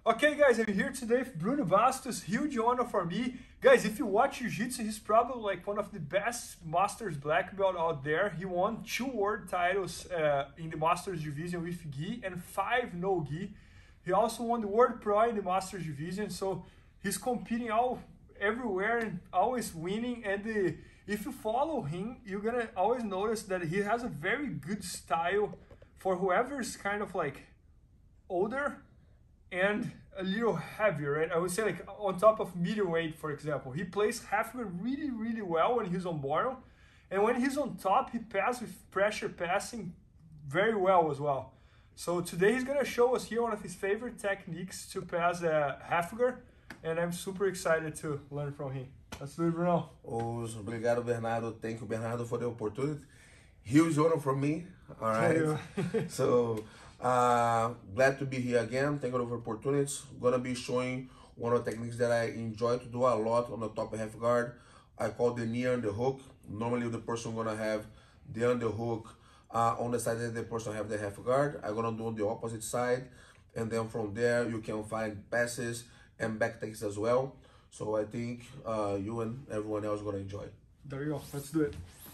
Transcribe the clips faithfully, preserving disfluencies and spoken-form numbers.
Okay, guys, I'm here today with Bruno Bastos, huge honor for me. Guys, if you watch Jiu-Jitsu, he's probably like one of the best Masters black belt out there. He won two world titles uh, in the Masters division with gi and five no gi. He also won the World Pro in the Masters division, so he's competing all everywhere and always winning. And the, if you follow him, you're gonna always notice that he has a very good style for whoever's kind of like older and a little heavier, right? I would say like on top of middleweight, for example. He plays halfguard really, really well when he's on bottom. And when he's on top, he passes with pressure passing very well as well. So today he's gonna show us here one of his favorite techniques to pass a halfguard. And I'm super excited to learn from him. Let's do it, Bruno. Os, obrigado, Bernardo. Thank you, Bernardo, for the opportunity. Huge honor for me. All right. So, uh, glad to be here again. Thank you for the opportunities. Gonna be showing one of the techniques that I enjoy to do a lot on the top half guard. I call the knee underhook. Normally, the person gonna have the underhook uh, on the side that the person have the half guard. I'm gonna do on the opposite side, and then from there you can find passes and back takes as well. So I think uh, you and everyone else gonna enjoy. There you go. Let's do it.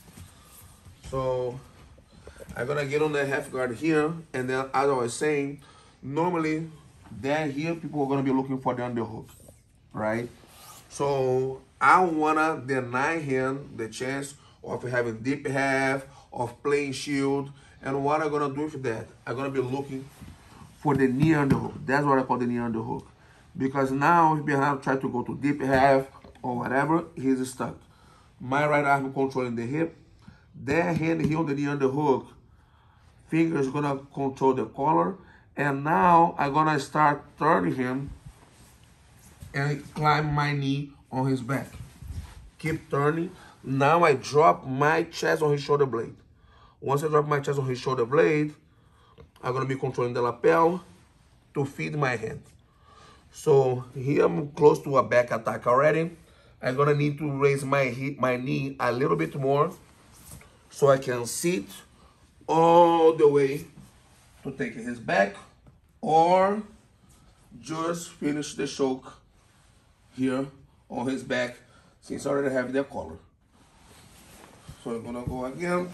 So I'm gonna get on the half guard here, and then as I was saying, normally down here people are gonna be looking for the underhook, right? So I wanna deny him the chance of having deep half, of playing shield, and what I'm gonna do with that, I'm gonna be looking for the knee underhook. That's what I call the knee underhook. Because now if Bernardo try to go to deep half or whatever, he's stuck. My right arm controlling the hip. That hand here on the knee underhook, fingers gonna control the collar. And now I'm gonna start turning him and climb my knee on his back. Keep turning. Now I drop my chest on his shoulder blade. Once I drop my chest on his shoulder blade, I'm gonna be controlling the lapel to feed my hand. So here I'm close to a back attack already. I'm gonna need to raise my hip, my knee a little bit more so I can sit all the way to take his back or just finish the choke here on his back since I already have the collar. So I'm gonna go again.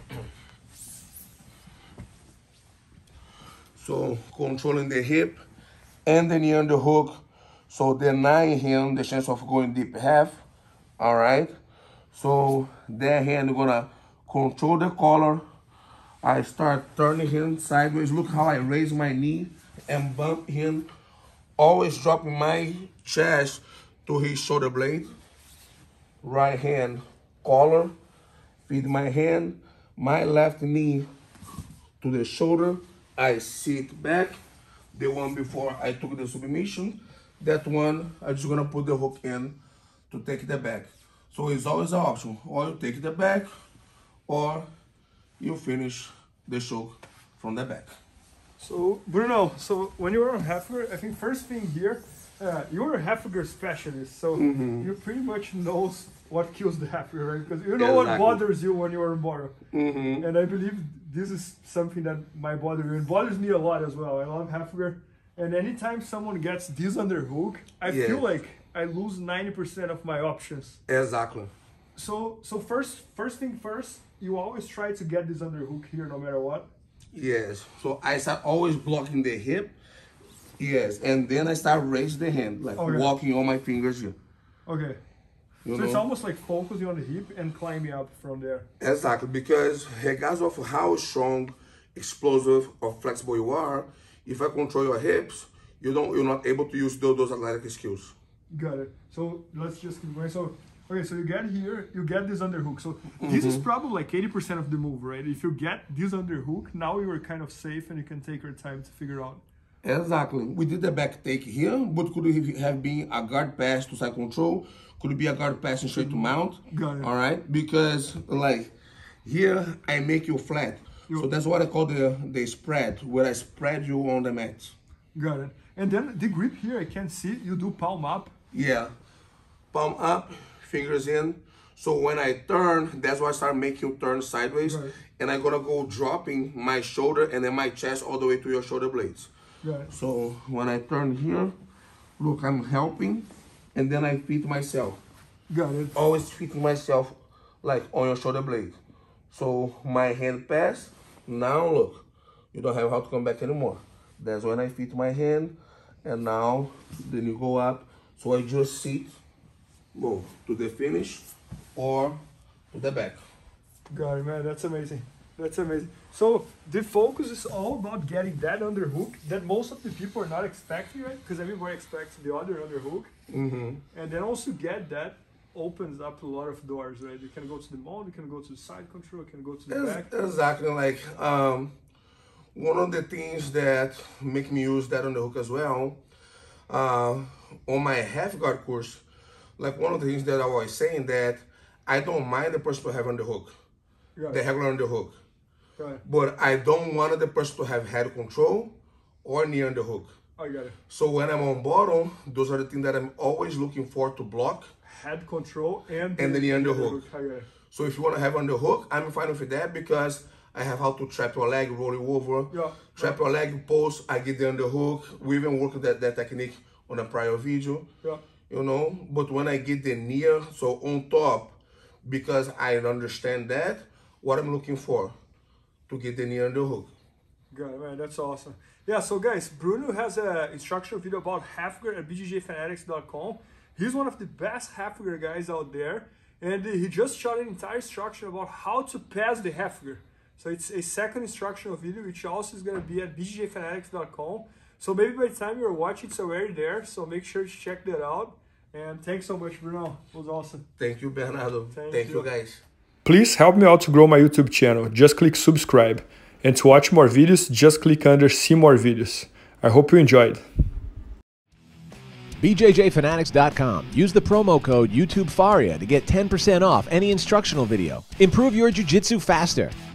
So controlling the hip and the knee underhook, so denying him the chance of going deep half. All right. So that hand gonna control the collar. I start turning him sideways. Look how I raise my knee and bump him. Always dropping my chest to his shoulder blade. Right hand collar. Feed my hand. My left knee to the shoulder. I sit back. The one before I took the submission, that one I'm just gonna put the hook in to take the back. So it's always an option. Or you take the back, or you finish the choke from the back. So Bruno, so when you were on halfguard, I think first thing here, uh, you're a halfguard specialist, so mm-hmm. you pretty much knows what kills the halfguard, right? Because you know exactly what bothers you when you're on bottom. Mm-hmm. And I believe this is something that might bother you. It bothers me a lot as well. I love halfguard. And anytime someone gets this underhook, I yeah. feel like I lose ninety percent of my options. Exactly. So so first first thing first, you always try to get this underhook here no matter what? Yes. So I start always blocking the hip. Yes. And then I start raising the hand, like okay. walking on my fingers here. Okay. You so know? It's almost like focusing on the hip and climbing up from there. Exactly, because regardless of how strong, explosive, or flexible you are, if I control your hips, you don't, you're not able to use those, those athletic skills. Got it. So let's just keep going. So, okay, so you get here, you get this underhook. So mm-hmm. this is probably like eighty percent of the move, right? If you get this underhook, now you are kind of safe and you can take your time to figure out. Exactly. We did the back take here, but could it have been a guard pass to side control? Could it be a guard pass and straight to mount? Got it. All right, because like here I make you flat. You, so that's what I call the, the spread, where I spread you on the mat. Got it. And then the grip here, I can see you do palm up. Yeah, palm up, fingers in. So when I turn, that's why I start making you turn sideways. Right. And I'm gonna go dropping my shoulder and then my chest all the way to your shoulder blades. Got it. So when I turn here, look, I'm helping, and then I fit myself. Got it. Always fitting myself like on your shoulder blade. So my hand pass, now look, you don't have how to come back anymore. That's when I fit my hand, and now then you go up. So I just sit, go to the finish or to the back. Got it, man. That's amazing. That's amazing. So the focus is all about getting that underhook that most of the people are not expecting, right? Because everybody expects the other underhook. Mm-hmm. And then also get that opens up a lot of doors, right? You can go to the mount, you can go to the side control, you can go to the Ex- back. Exactly. Like um, one of the things that make me use that underhook as well, uh, on my half guard course, like one of the things that I was saying that I don't mind the person to have underhook, Got the it. regular underhook. Right. But I don't want the person to have head control or knee underhook. I got it. So when I'm on bottom, those are the things that I'm always looking for to block. Head control and, And then the underhook. I got it. So if you want to have underhook, I'm fine with that because I have how to trap your leg, roll you over. Yeah. Trap your leg, pulse, I get the underhook. We even worked that, that technique on a prior video. Yeah. You know, but when I get the near, so on top, because I understand that, what I'm looking for to get the near underhook. Got it, man. That's awesome. Yeah, so guys, Bruno has an instructional video about half guard at b j j fanatics dot com. He's one of the best half guard guys out there, and he just shot an entire instruction about how to pass the half guard. So it's a second instructional video, which also is going to be at b j j fanatics dot com. So maybe by the time you're watching, it's already there. So make sure to check that out. And thanks so much, Bruno. It was awesome. Thank you, Bernardo. Thank Thank, you. you, guys. Please help me out to grow my YouTube channel. Just click subscribe. And to watch more videos, just click under see more videos. I hope you enjoyed. b j j fanatics dot com. Use the promo code YouTube Faria to get ten percent off any instructional video. Improve your jiu-jitsu faster.